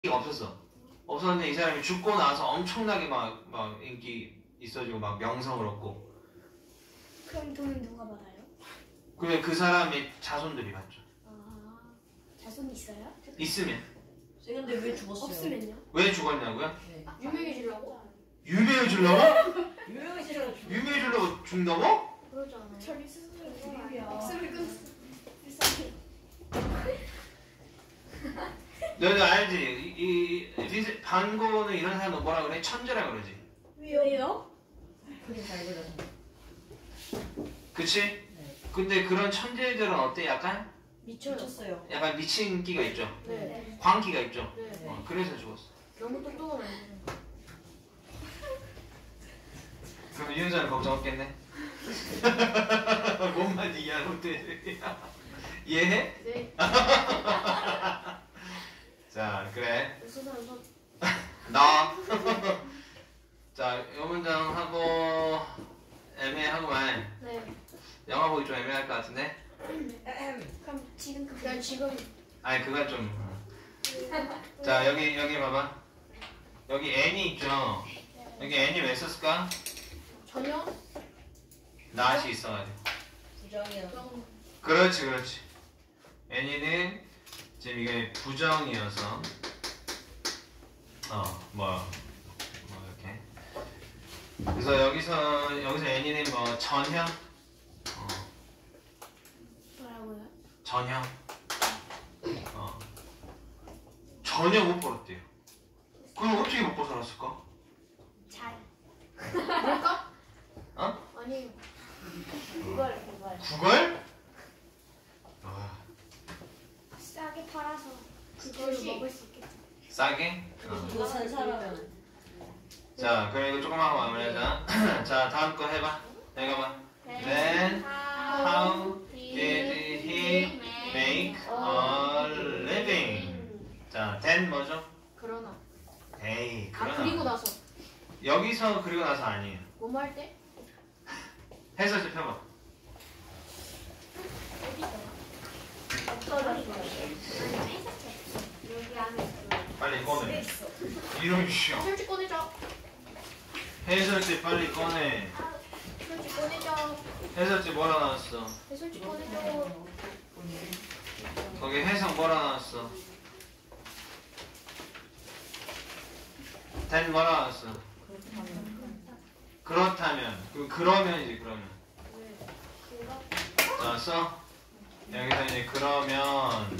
없었어. 없었는데 이 사람이 죽고 나서 엄청나게 막 인기 있어지고 막 명성을 얻고. 그럼 돈은 누가 받아요? 그래 그 사람의 자손들이 받죠. 아, 자손이 있어요? 있으면. 근데 왜 죽었어요? 없으면요? 왜 죽었냐고요? 네. 유명해지려고? 유명해지려고? 유명해지려고 죽 유명해지려고 죽는다고? 그러잖아요. 저리 스스로 유명이야. 목숨을 끊. 불쌍해. 너도 알지? 반고는 이런 사람은 뭐라 그래? 천재라 그러지. 왜요? 그림 잘 그려서. 그치? 네. 근데 그런 천재들은 어때? 약간 미쳤어요. 약간 미친 기가 있죠. 네. 광기가 있죠. 네. 그래서 죽었어. 너무 똑똑하면 안 돼요. 그럼 유현자는 걱정 없겠네. 뭔만 이해하고 돼. 이해해? 네. 자, 그래. 무슨 사람 나. 자, 요 문장 하고 애매하고만. 네. 영화 보기 좀 애매할 것 같은데. 그럼 지금 난 지금 아니 그건 좀. 자, 여기 봐봐. 여기 n이 있죠. 여기 n이 왜 썼을까? 전혀 낫이 있어가지고. 부정이요. 그렇지. n이는 지금 이게 부정이어서 이렇게. 그래서 여기서 n이는 뭐 전혀 뭐라고요? 전혀 전혀 못 벌었대요. 그럼 어떻게 못 벗어났을까? 잘. 뭘까? 어? 아니. 그걸. 구걸? 싸게 팔아서 그걸로 먹을 수 있겠다. 싸게? 이거 산 사람은 자, 그럼 이거 조금만 마무리하자. 자, 다음 거 해봐. 내가 봐. Then how did he make a living? 자, then 뭐죠? 그러나. 에이, 아 그러나. 그리고 나서 여기서 그리고 나서 아니에요. 뭐뭐 할 때? 해서 좀 펴봐. 여기 안에 빨리 꺼내. 이런 시험. 솔직 꺼내줘. 해설지 빨리 꺼내. 솔직 꺼내줘. 해설지 뭐라 나왔어? 솔직 꺼내줘. 거기 해석 뭐라 나왔어? then 뭐라 나왔어? 그렇다면. 그러면이지 그러면. 자, 써. 여기서 이제 그러면.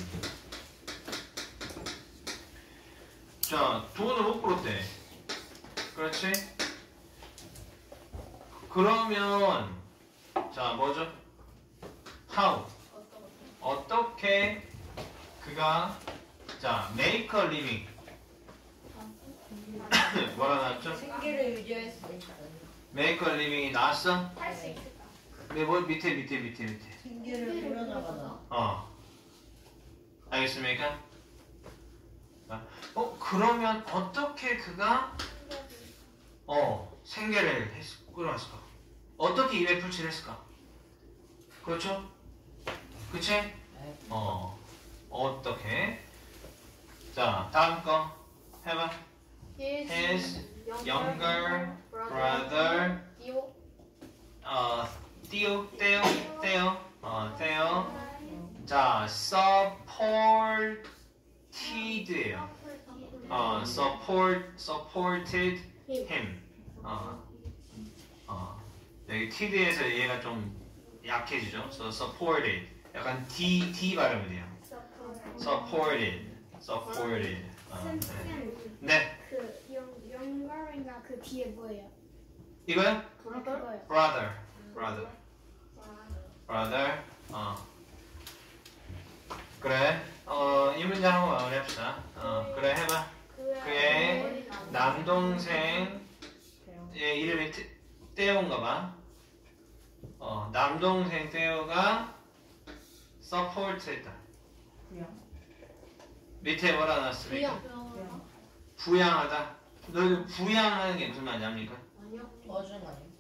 자, 돈을 못 벌었대. 그렇지? 그러면 자, 뭐죠? how 어떻게 그가 자, make a living 뭐라 나왔죠? 생계를 유지할 수 있다. make a living이 나왔어? 할 수 있을까? 네, 뭐 밑에 생계를 꾸려나가다. 알겠습니까? 그러면 어떻게 그가 생계를 끌어왔을까? 어떻게 입에 풀칠을 했을까? 그렇죠? 그치? 네. 어떻게? 자, 다음 거 해봐. His younger brother Theo 자, supported예요. supported him. 여기 ted에서 얘가 좀 약해지죠. So supported. 약간 D 발음이 돼요. supported. 네. 그 영가인가 그 뒤에 뭐예요? 이거요? 그거요. brother. 그래. 이 문장 한번 마무리합시다. 그래 해봐. 그의 남동생의 이름이 떼오인가봐. 남동생 떼오가 support했다. 밑에 뭐라 나왔습니까? 부양하다. 너 부양하는 게 무슨 말인지 압니까? 아니요. 도와주는 거 아니에요?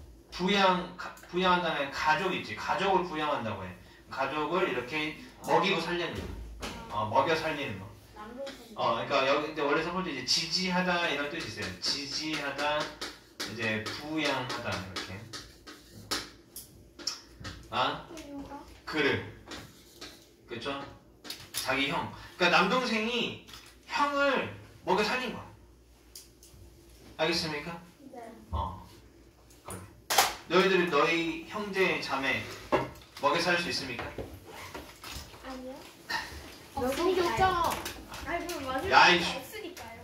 부양한다는 가족 있지. 가족을 부양한다고 해. 가족을 이렇게 먹이고 살리는 거. 먹여 살리는 거. 남동생. 그러니까 여기 근데 원래 첫 번째 이제 지지하다 이런 뜻이 있어요. 지지하다, 이제 부양하다 이렇게. 그를, 그렇죠? 자기 형. 그러니까 남동생이 형을 먹여 살린 거야. 알겠습니까? 네. 그래. 너희들은 너희 형제 자매 먹여 살릴 수 있습니까? 아니요. 없으니까요. 아니 그럼 맞을 야, 수가 이씨. 없으니까요.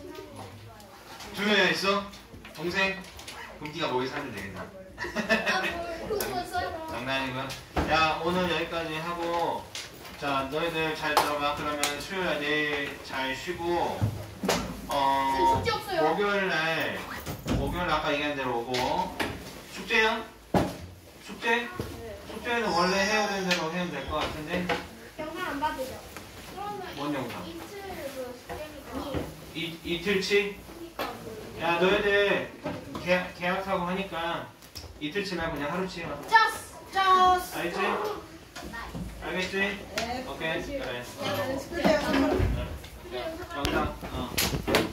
두 명이나 있어? 동생? 그럼 네가 먹여 살면 되겠다. 그거 써요. 장난이고요. 야, 오늘 여기까지 하고, 자, 너희들 잘 들어가. 그러면 수요일 내일 잘 쉬고, 숙제 없어요. 목요일 날 아까 얘기한 대로 오고, 숙제요? 숙제? 숙제는 원래 해야 되는 대로 해면 될 것 같은데. 영상 안 받으죠? 그러면 뭔 영상? 이틀 그 숙제니까. 이틀치? 야, 너희들 계약하고 하니까 이틀치 말고 그냥 하루치 해봐. 짜스. 알겠지? 알겠지? 네. 오케이. 그래. 그래요. 영상.